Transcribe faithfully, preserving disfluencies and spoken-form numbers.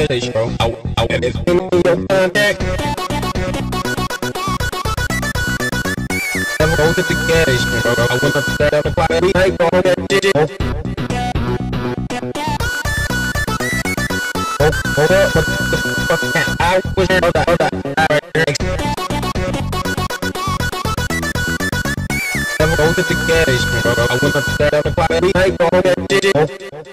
station, bro. I, I, it's in your contact. Never go to the gas station, bro. I went up to seven o'clock at night, all that shit. Oh, hold up, what the fuck? I was there, hold up, hold up. Never go to the gas station, bro. I went up to seven o'clock at night, all that shit.